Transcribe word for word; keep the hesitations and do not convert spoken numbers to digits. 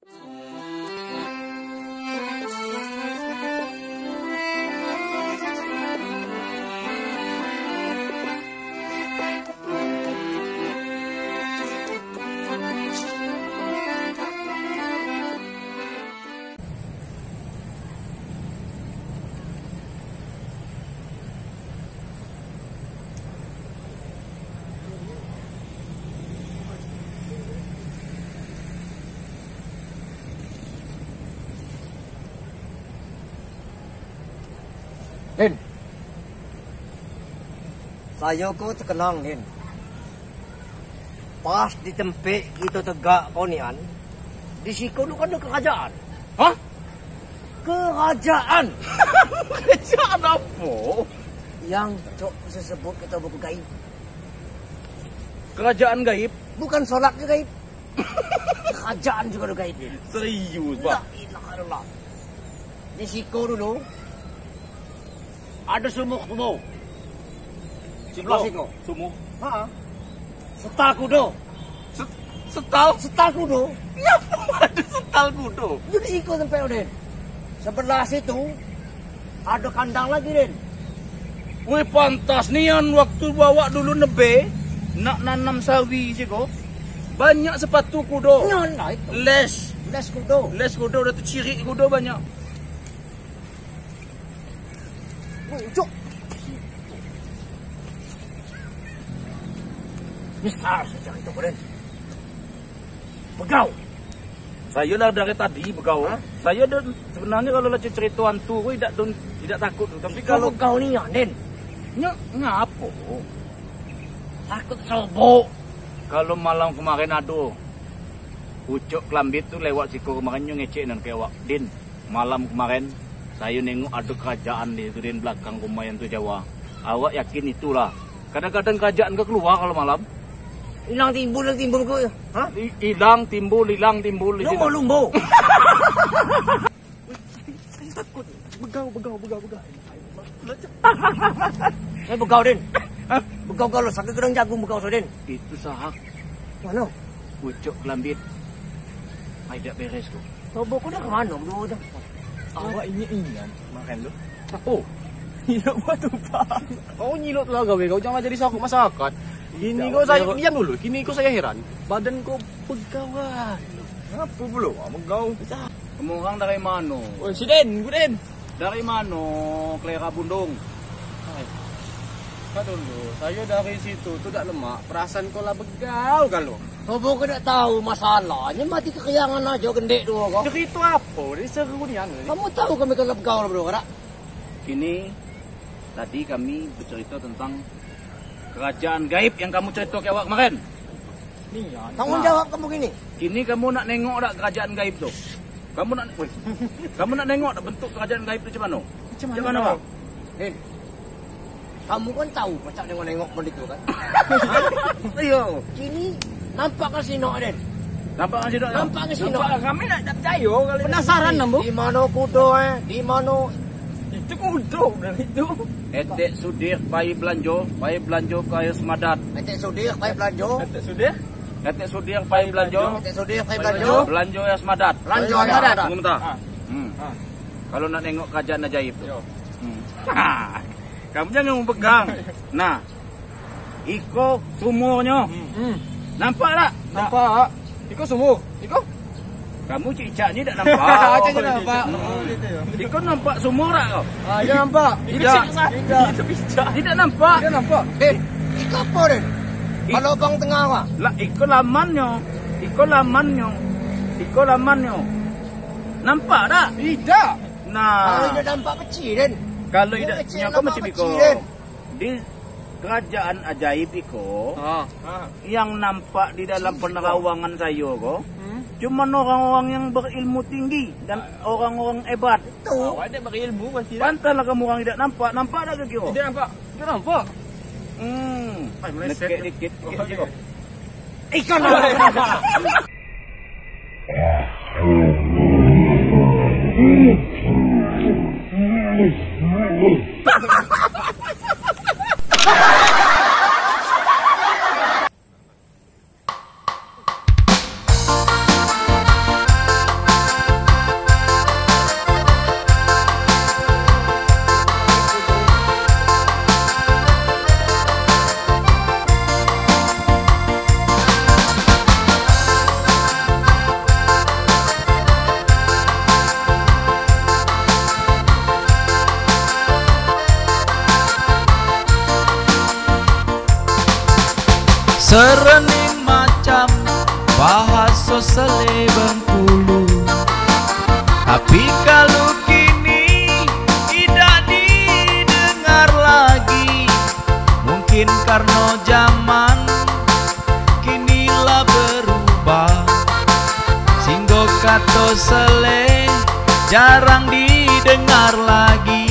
Din, saya ko terkenang, Din. Pas di tempat kita tegak kau nian, di situ lu kan ada kerajaan. Hah? Kerajaan. Kerajaan apa? Yang cok sesebut kita buku gaib. Kerajaan gaib? Bukan solat ke gaib. Kerajaan juga ada gaib, Din. Serius, La Pak? ilaha illallah. Di situ dulu ada sumuk-sumuk. Sebelah situ. Sumuk? Ha. Setal kudo. Set, setal? Setal kudo. Kenapa ada setal kudo? Jadi situ sampai Din. Sebelah situ ada kandang lagi, Din. Wih, pantas nian waktu bawa dulu nebe nak nanam sawi sih kok. Banyak sepatu kudo. Nah, itu. Les. Les kudo. Les kudo udah tuh ciri kudo banyak. Bujuk. Besar saja itu, Din. Begau. Saya lah dari tadi begau. Hah? Saya dan sebenarnya kalau lah cerita hantu, gue tidak don, tidak takut. Tapi Kalau kalau begau ni, Din. nya ngapo? Takut sobok. Kalau malam kemarin ada Ucok Klambit tuh lewat siku kemarin nyo ngecek dan kayak Din. Malam kemarin saya nengok ada kerajaan di itu di belakang rumah yang tu Jawa. Awak yakin itulah. Kadang-kadang kerajaan ke keluar kalau malam. Hilang timbul, hilang timbul ko. Ha? I- Hilang, timbul, hilang, timbul. di situ. Lumbo-lumbo. Saya takut. Begau, begau, begau, begau. Saya begau, Din. Hah? Begau kalau sakit gedang jagung begau, so, Din. Itu sahak Mana? Ucok Klambit. Ay, tidak beres kok. Sobok ko dah ke mana? Berdua dah. Awak ini ingat makan lu? Oh, nyilok batu pak. Kau nyilok telah gawe, kau jangan jadi sakut masyarakat. Gini kau saya, diam dulu. Gini kau saya heran. Badan kau pegawai. Apa belum? Megau. Kamu orang dari mana? Oh, si Den, gue Den. Dari mana? Klera Bundung. Kau dulu, saya dari situ tu tak lemak. Perasaan kau lah begau kalau. Sobok ko dah tahu masalahnya. Mati kekiangan aja, gendek dua kau. Cerita apa? Ini seru ni anu. Kamu tahu kami kalau begau lah berdua, tak? Kini tadi kami bercerita tentang kerajaan gaib yang kamu cerita ke awak kemarin. Tanggung Nah. jawab kamu gini. Kini kamu nak nengok tak kerajaan gaib tu? Kamu nak weh, kamu nak nengok tak bentuk kerajaan gaib tu macam mana? Macam mana, mana Pak? Din, kamu kan tahu macam nengok-nengok benda itu kan? Iya. Kini nampak ke sini, Din? Nampak kan sidok? Nampak ke sini? Kami nak tak percaya kali. Penasaran nambu? Di mana kudo eh? Di mana? Itu kudo dan itu. Etek sudir pai belanjo, pai belanjo kaya semadat. Etek sudir, pai belanjo. Etek sudir? Etek sudir pai belanjo. Etek sudir, pai belanjo. Belanja ya semadat. Belanjo ya semadat. Tunggu bentar. Hmm. Kalau nak nengok kerajaan ajaib tu. Hmm. Ha, kamu jangan memegang. Nah, iko sumurnya. Hmm. Nampak tak? Nampak. Iko sumur. Iko? Kamu cicak ni tak nampak. Aja je nampak. Iko nampak sumur tak kau? Ah, dia nampak. Tidak. Tidak. Tidak. Tidak nampak. Dia nampak. Din, iko apa, Din? I- Kalau bang tengah apa? Lah, iko lamannya. Iko lamannya. Iko lamannya. Nampak tak? Tidak. Kalau Nah, tidak nampak kecil, Din. kalau Dia tidak kecil, punya kau nampak macam iko. kecil, Din. Di kerajaan ajaib iko, Ah. yang nampak di dalam penerawangan saya kok, Hmm. cuma orang-orang yang berilmu tinggi dan orang-orang hebat. Tuh. Awak ada berilmu pasti tak? Pantaslah kamu orang tidak nampak. Nampak tak ke kira? Tidak nampak. Tidak nampak. Hmm. Ay, meleset. Nekek dikit. Dikit je kok. Ikan apa? serening macam bahasa sele Bengkulu. Tapi kalau kini tidak didengar lagi, mungkin karena zaman kinilah berubah, sehingga kata sele jarang didengar lagi.